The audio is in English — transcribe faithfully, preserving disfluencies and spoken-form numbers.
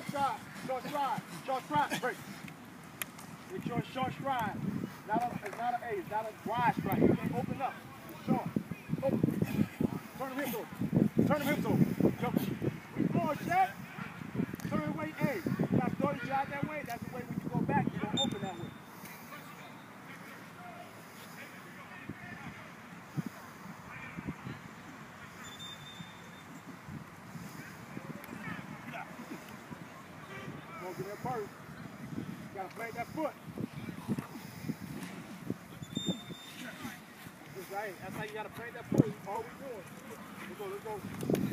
stride, short stride, short stride, break. It's your short stride. Not a, it's not an A, it's not a wide stride. You can't open up. It's short. Open. Turn the hips over. Turn the hips over. Jump. We going, check. Turn the way A. You got to throw the shot that way. That's the way when you go back, you're going to open that way. Don't get that first. You got to plant that foot. That's right. That's how you got to plant that foot. All we doing. Let's go, let's go.